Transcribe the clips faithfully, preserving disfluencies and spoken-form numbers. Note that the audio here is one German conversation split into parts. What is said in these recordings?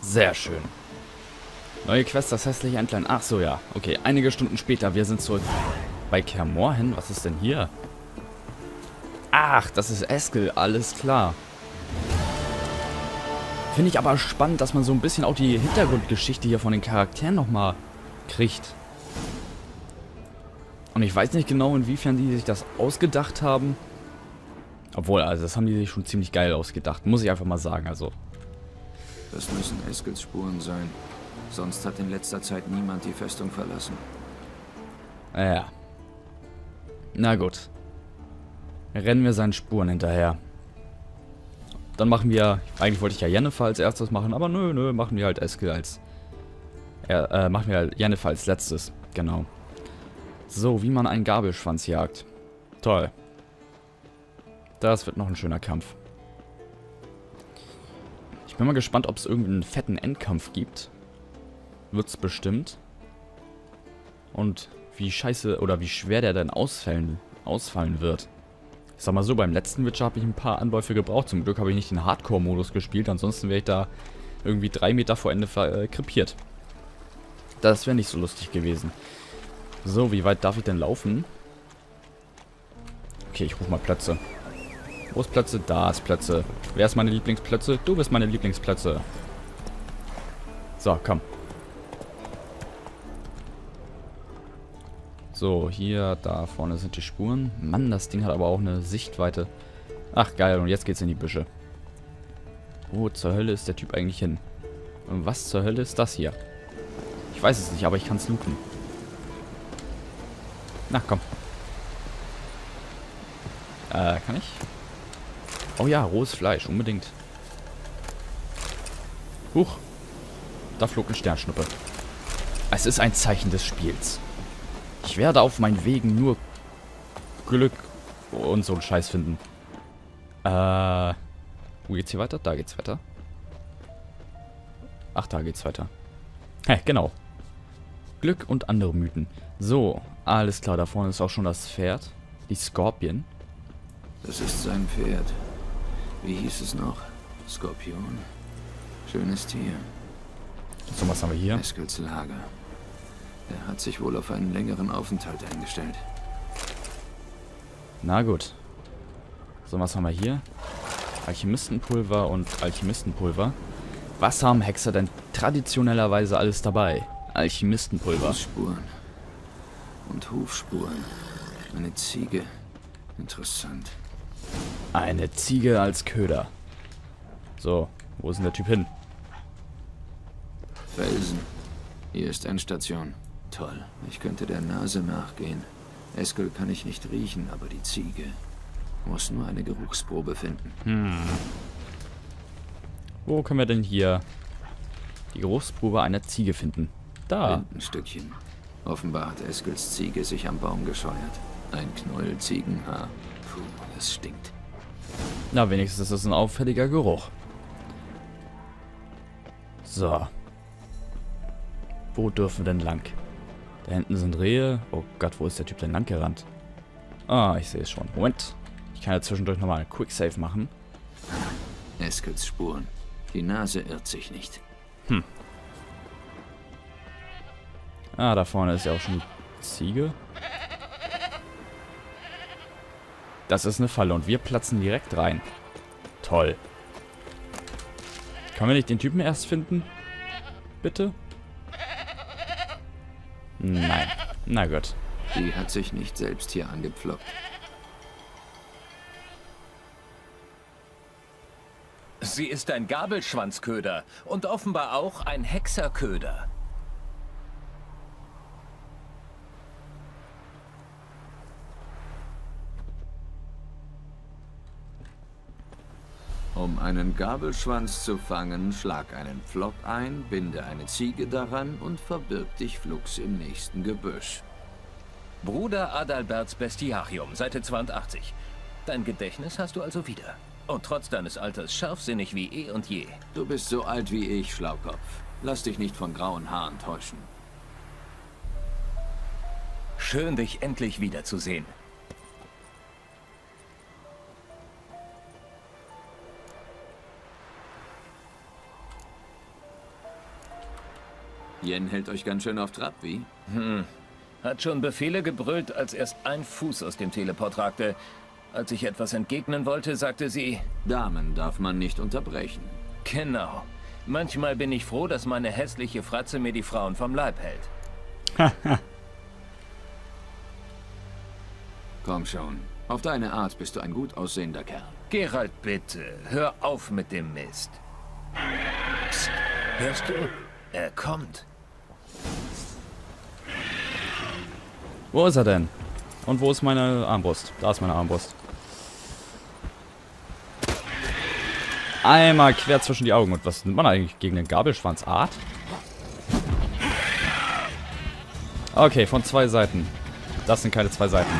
Sehr schön. Neue Quest, das hässliche Entlein. Ach so, ja. Okay, einige Stunden später, wir sind zurück bei Kaer Morhen. Was ist denn hier? Ach, das ist Eskel, alles klar. Finde ich aber spannend, dass man so ein bisschen auch die Hintergrundgeschichte hier von den Charakteren nochmal kriegt. Und ich weiß nicht genau, inwiefern die sich das ausgedacht haben. Obwohl, also das haben die sich schon ziemlich geil ausgedacht, muss ich einfach mal sagen, also. Das müssen Eskels Spuren sein. Sonst hat in letzter Zeit niemand die Festung verlassen. Naja. Na gut. Rennen wir seinen Spuren hinterher. Dann machen wir, eigentlich wollte ich ja Yennefer als erstes machen, aber nö, nö, machen wir halt Eskel als, äh, machen wir halt Yennefer als letztes, genau. So, wie man einen Gabelschwanz jagt. Toll. Das wird noch ein schöner Kampf. Ich bin mal gespannt, ob es irgendeinen fetten Endkampf gibt. Wird's bestimmt. Und wie scheiße oder wie schwer der dann ausfallen, ausfallen wird. Ich sag mal so, beim letzten Witcher habe ich ein paar Anläufe gebraucht. Zum Glück habe ich nicht den Hardcore-Modus gespielt, ansonsten wäre ich da irgendwie drei Meter vor Ende äh, krepiert. Das wäre nicht so lustig gewesen. So, wie weit darf ich denn laufen? Okay, ich rufe mal Plätze. Wo ist Plätze? Da ist Plätze. Wer ist meine Lieblingsplätze? Du bist meine Lieblingsplätze. So, komm. So, hier, da vorne sind die Spuren. Mann, das Ding hat aber auch eine Sichtweite. Ach, geil. Und jetzt geht's in die Büsche. Wo zur Hölle ist der Typ eigentlich hin? Und was zur Hölle ist das hier? Ich weiß es nicht, aber ich kann es looten. Na, komm. Äh, kann ich? Oh ja, rohes Fleisch, unbedingt. Huch. Da flog eine Sternschnuppe. Es ist ein Zeichen des Spiels. Ich werde auf meinen Wegen nur Glück und so einen Scheiß finden. Äh, wo geht's hier weiter? Da geht's weiter. Ach, da geht's weiter. Hä, genau. Glück und andere Mythen. So, alles klar, da vorne ist auch schon das Pferd. Die Skorpion. Das ist sein Pferd. Wie hieß es noch? Skorpion. Schönes Tier. So, was haben wir hier? Eskels Lager. Er hat sich wohl auf einen längeren Aufenthalt eingestellt. Na gut. So, was haben wir hier? Alchemistenpulver und Alchemistenpulver. Was haben Hexer denn traditionellerweise alles dabei? Alchemistenpulver. Fußspuren. Und Hufspuren. Eine Ziege. Interessant. Eine Ziege als Köder. So, wo ist denn der Typ hin? Felsen. Hier ist Endstation. Toll. Ich könnte der Nase nachgehen. Eskel kann ich nicht riechen, aber die Ziege muss nur eine Geruchsprobe finden. Hm. Wo können wir denn hier die Geruchsprobe einer Ziege finden? Da. Ein Stückchen. Offenbar hat Eskels Ziege sich am Baum gescheuert. Ein Knäuel Ziegenhaar. Puh, das stinkt. Na, wenigstens ist es ein auffälliger Geruch. So. Wo dürfen wir denn lang? Da hinten sind Rehe. Oh Gott, wo ist der Typ denn lang gerannt? Ah, ich sehe es schon. Moment. Ich kann ja zwischendurch nochmal einen Quicksave machen. Eskels Spuren. Die Nase irrt sich nicht. Hm. Ah, da vorne ist ja auch schon die Ziege. Das ist eine Falle und wir platzen direkt rein. Toll. Können wir nicht den Typen erst finden? Bitte? Nein. Na gut. Die hat sich nicht selbst hier angepflockt. Sie ist ein Gabelschwanzköder und offenbar auch ein Hexerköder. Um einen Gabelschwanz zu fangen, schlag einen Pflock ein, binde eine Ziege daran und verbirg dich flugs im nächsten Gebüsch. Bruder Adalberts Bestiarium, Seite zweiundachtzig. Dein Gedächtnis hast du also wieder. Und trotz deines Alters scharfsinnig wie eh und je. Du bist so alt wie ich, Schlaukopf. Lass dich nicht von grauen Haaren täuschen. Schön, dich endlich wiederzusehen. Yen hält euch ganz schön auf Trab, wie? Hm. Hat schon Befehle gebrüllt, als erst ein Fuß aus dem Teleport ragte. Als ich etwas entgegnen wollte, sagte sie... Damen darf man nicht unterbrechen. Genau. Manchmal bin ich froh, dass meine hässliche Fratze mir die Frauen vom Leib hält. Haha. Komm schon. Auf deine Art bist du ein gut aussehender Kerl. Geralt, bitte, hör auf mit dem Mist. Psst, hörst du? Er kommt. Wo ist er denn? Und wo ist meine Armbrust? Da ist meine Armbrust. Einmal quer zwischen die Augen. Und was nimmt man eigentlich gegen den Gabelschwanz? Art? Okay, von zwei Seiten. Das sind keine zwei Seiten.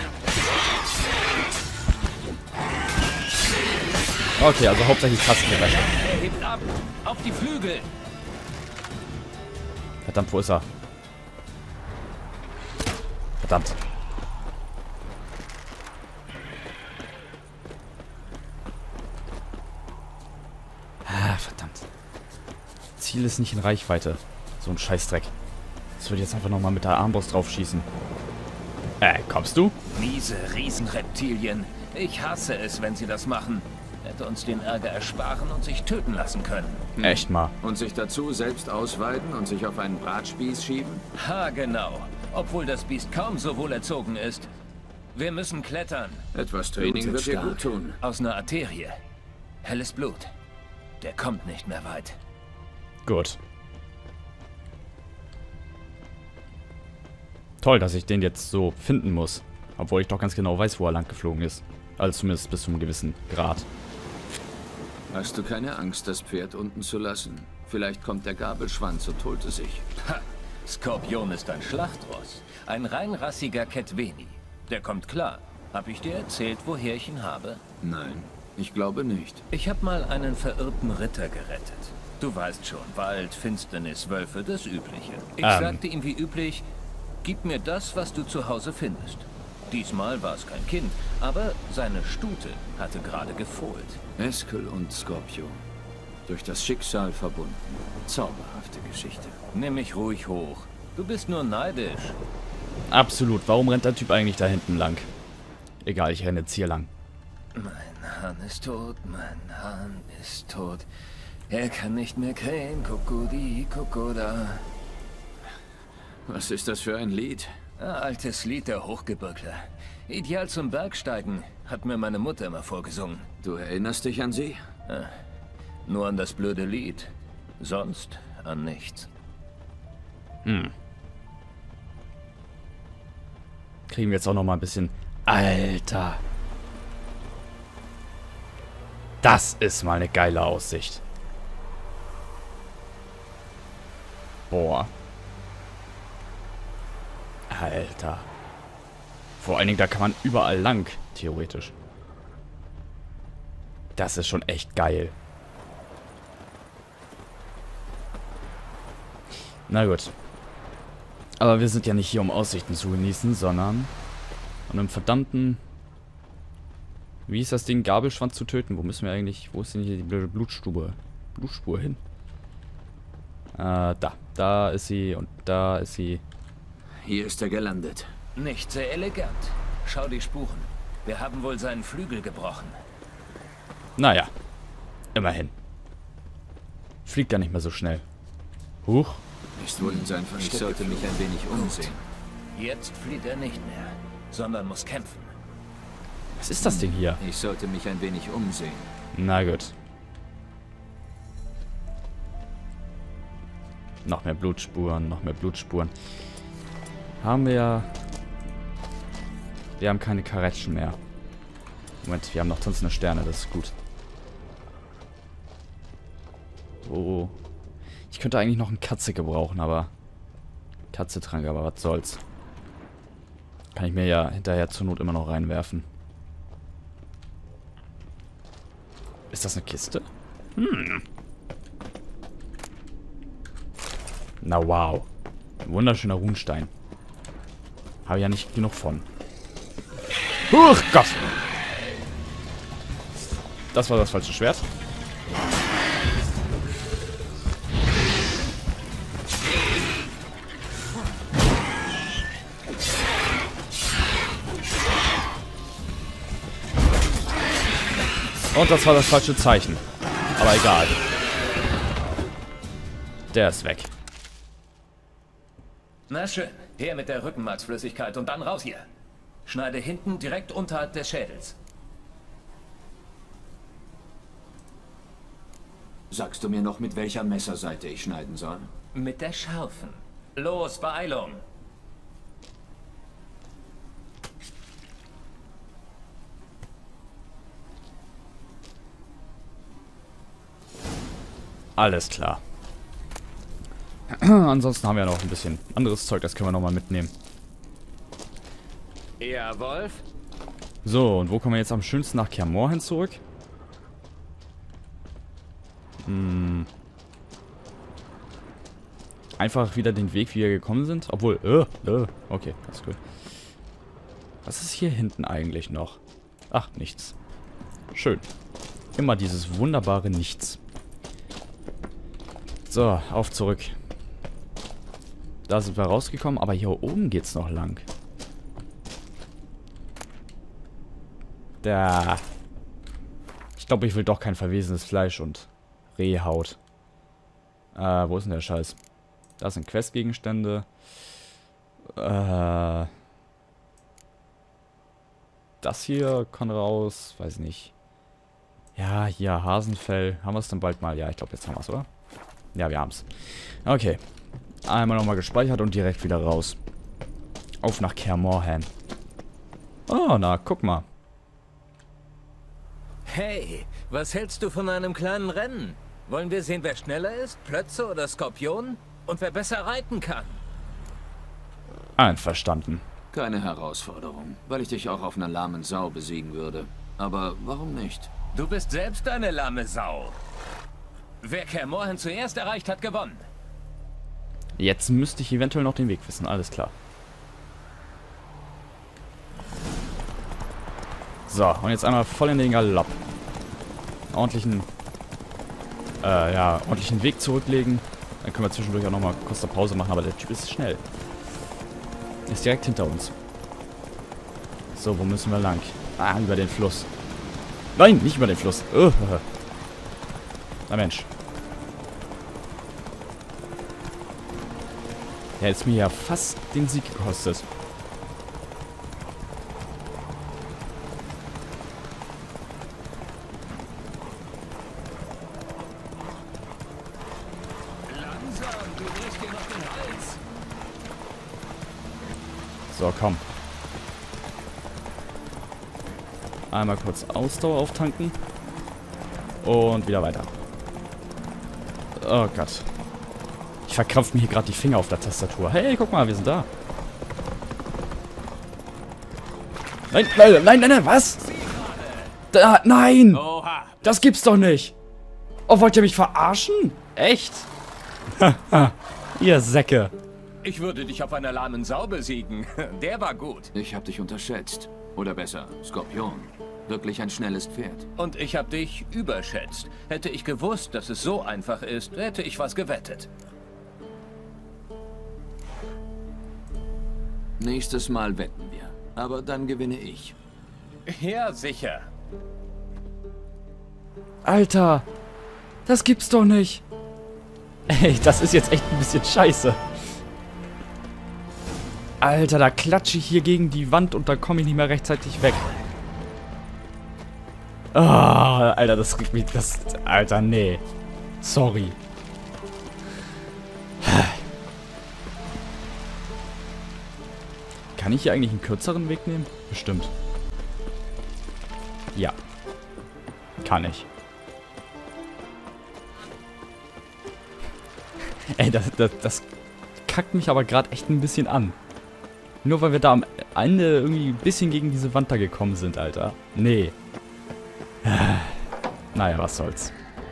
Okay, also hauptsächlich Tastengeräusche. Er hebt ab! Auf die Flügel! Verdammt, wo ist er? Verdammt. Ah, verdammt. Ziel ist nicht in Reichweite. So ein Scheißdreck. Das würde jetzt einfach nochmal mit der Armbrust drauf schießen. Äh, kommst du? Miese Riesenreptilien. Ich hasse es, wenn sie das machen. Hätte uns den Ärger ersparen und sich töten lassen können. Hm. Echt mal. Und sich dazu selbst ausweiden und sich auf einen Bratspieß schieben? Ha, genau. Obwohl das Biest kaum so wohl erzogen ist. Wir müssen klettern. Etwas Training Blutet wird dir stark. gut tun. Aus einer Arterie. Helles Blut. Der kommt nicht mehr weit. Gut. Toll, dass ich den jetzt so finden muss. Obwohl ich doch ganz genau weiß, wo er lang geflogen ist. Also zumindest bis zu einem gewissen Grad. Hast du keine Angst, das Pferd unten zu lassen? Vielleicht kommt der Gabelschwanz und holt es sich. Ha! Skorpion ist ein Schlachtross. Ein reinrassiger Ketveni. Der kommt klar. Hab ich dir erzählt, woher ich ihn habe? Nein, ich glaube nicht. Ich habe mal einen verirrten Ritter gerettet. Du weißt schon, Wald, Finsternis, Wölfe, das Übliche. Ich Ähm. sagte ihm wie üblich, gib mir das, was du zu Hause findest. Diesmal war es kein Kind, aber seine Stute hatte gerade gefohlt. Eskel und Skorpion. Durch das Schicksal verbunden. Zauberhafte Geschichte. Nimm mich ruhig hoch. Du bist nur neidisch. Absolut. Warum rennt der Typ eigentlich da hinten lang? Egal, ich renne jetzt hier lang. Mein Hahn ist tot, mein Hahn ist tot. Er kann nicht mehr krähen, Kokodi, Kokoda. Was ist das für ein Lied? Ein altes Lied der Hochgebirgler. Ideal zum Bergsteigen, hat mir meine Mutter immer vorgesungen. Du erinnerst dich an sie? Nur an das blöde Lied. Sonst an nichts. Hm. Kriegen wir jetzt auch noch mal ein bisschen... Alter. Das ist mal eine geile Aussicht. Boah. Alter. Vor allen Dingen, da kann man überall lang, theoretisch. Das ist schon echt geil. Na gut. Aber wir sind ja nicht hier, um Aussichten zu genießen, sondern um einem verdammten... Wie ist das Ding? Gabelschwanz zu töten? Wo müssen wir eigentlich... Wo ist denn hier die blöde Blutstube? Blutspur hin? Äh, da. Da ist sie und da ist sie... Hier ist er gelandet. Nicht sehr elegant. Schau die Spuren. Wir haben wohl seinen Flügel gebrochen. Naja. Immerhin. Fliegt ja nicht mehr so schnell. Huch. Ist wohl in sein Versteck. Ich sollte mich ein wenig umsehen. Jetzt flieht er nicht mehr, sondern muss kämpfen. Was ist das Ding hier? Ich sollte mich ein wenig umsehen. Na gut. Noch mehr Blutspuren, noch mehr Blutspuren. Haben wir ja... Wir haben keine Karetschen mehr. Moment, wir haben noch tanzende Sterne, das ist gut. Oh. Ich könnte eigentlich noch eine Katze gebrauchen, aber... Katzetrank, aber was soll's. Kann ich mir ja hinterher zur Not immer noch reinwerfen. Ist das eine Kiste? Hm. Na wow. Ein wunderschöner Runenstein. Habe ja nicht genug von. Huch, Gott! Das war das falsche Schwert. Und das war das falsche Zeichen. Aber egal. Der ist weg. Na schön. Her mit der Rückenmarksflüssigkeit und dann raus hier. Schneide hinten direkt unterhalb des Schädels. Sagst du mir noch, mit welcher Messerseite ich schneiden soll? Mit der scharfen. Los, Beeilung. Alles klar. Ansonsten haben wir ja noch ein bisschen anderes Zeug, das können wir nochmal mitnehmen. Ja, Wolf? So, und wo kommen wir jetzt am schönsten nach Kaer Morhen zurück? Hm. Einfach wieder den Weg, wie wir gekommen sind. Obwohl, äh, äh, okay, das ist gut. Was ist hier hinten eigentlich noch? Ach, nichts. Schön. Immer dieses wunderbare Nichts. So, auf zurück. Da sind wir rausgekommen, aber hier oben geht's noch lang. Da. Ich glaube, ich will doch kein verwesenes Fleisch und Rehhaut. Äh, wo ist denn der Scheiß? Da sind Questgegenstände. Äh. Das hier kann raus. Weiß nicht. Ja, hier, Hasenfell. Haben wir es dann bald mal? Ja, ich glaube, jetzt haben wir es, oder? Ja, wir haben es. Okay. Einmal nochmal gespeichert und direkt wieder raus. Auf nach Kaer Morhen. Oh, na, guck mal. Hey, was hältst du von einem kleinen Rennen? Wollen wir sehen, wer schneller ist? Plötze oder Skorpion? Und wer besser reiten kann? Einverstanden. Keine Herausforderung, weil ich dich auch auf einer lahmen Sau besiegen würde. Aber warum nicht? Du bist selbst eine lahme Sau. Wer Kaer Morhen zuerst erreicht, hat gewonnen. Jetzt müsste ich eventuell noch den Weg wissen, alles klar. So, und jetzt einmal voll in den Galopp. Ordentlichen, äh, ja, ordentlichen Weg zurücklegen. Dann können wir zwischendurch auch nochmal kurz eine Pause machen, aber der Typ ist schnell. Ist direkt hinter uns. So, wo müssen wir lang? Ah, über den Fluss. Nein, nicht über den Fluss. Uh, na Mensch. Der hat mir ja fast den Sieg gekostet. Langsam, du brichst dir noch den Hals. So, komm. Einmal kurz Ausdauer auftanken. Und wieder weiter. Oh Gott. Ich verkrampfe mir hier gerade die Finger auf der Tastatur. Hey, guck mal, wir sind da. Nein, nein, nein, nein, nein, was? Da, nein! Oha. Das gibt's doch nicht! Oh, wollt ihr mich verarschen? Echt? Haha, ihr Säcke. Ich würde dich auf einer lahmen Sau besiegen. Der war gut. Ich habe dich unterschätzt. Oder besser, Skorpion. Wirklich ein schnelles Pferd. Und ich habe dich überschätzt. Hätte ich gewusst, dass es so einfach ist, hätte ich was gewettet. Nächstes Mal wetten wir. Aber dann gewinne ich. Ja, sicher. Alter, das gibt's doch nicht. Ey, das ist jetzt echt ein bisschen scheiße. Alter, da klatsche ich hier gegen die Wand und da komme ich nicht mehr rechtzeitig weg. Ah, Alter, das regt mich, das, Alter, nee. Sorry. Kann ich hier eigentlich einen kürzeren Weg nehmen? Bestimmt. Ja. Kann ich. Ey, das, das, das kackt mich aber gerade echt ein bisschen an. Nur weil wir da am Ende irgendwie ein bisschen gegen diese Wand da gekommen sind, Alter. Nee. Naja, was soll's.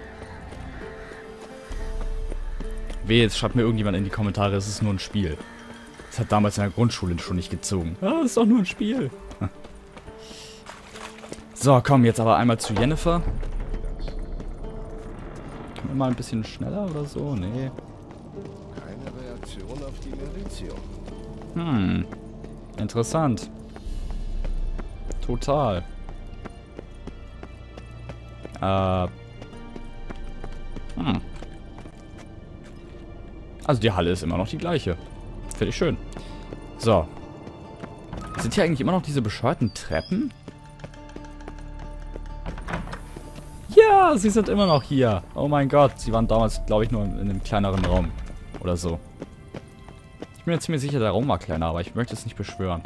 Weh, jetzt schreibt mir irgendjemand in die Kommentare, es ist nur ein Spiel. Das hat damals in der Grundschule schon nicht gezogen. Ah, ist doch nur ein Spiel. So, komm, jetzt aber einmal zu Jennifer. Können wir mal ein bisschen schneller oder so? Nee. Keine Reaktion auf die Merition. Hm. Interessant. Total. Äh. Hm. Also die Halle ist immer noch die gleiche. Finde ich schön. So. Sind hier eigentlich immer noch diese bescheuerten Treppen? Ja, sie sind immer noch hier. Oh mein Gott. Sie waren damals, glaube ich, nur in einem kleineren Raum. Oder so. Ich bin mir ziemlich sicher, der Raum war kleiner, aber ich möchte es nicht beschwören.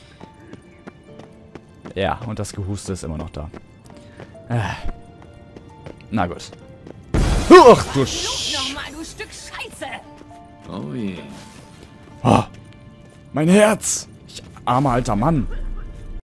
Ja, und das Gehuste ist immer noch da. Äh. Na gut. Ach du Sch... Nochmal, du Stück Scheiße! Oh je. Oh, mein Herz! Ich armer alter Mann.